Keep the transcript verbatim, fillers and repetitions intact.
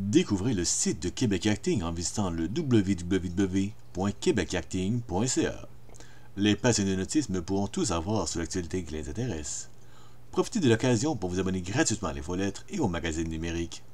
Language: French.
Découvrez le site de Québec Acting en visitant le w w w point québec acting point c a. Les passionnés d'autisme pourront tout savoir sur l'actualité qui les intéresse. Profitez de l'occasion pour vous abonner gratuitement à l'Infolettre et au magazine numérique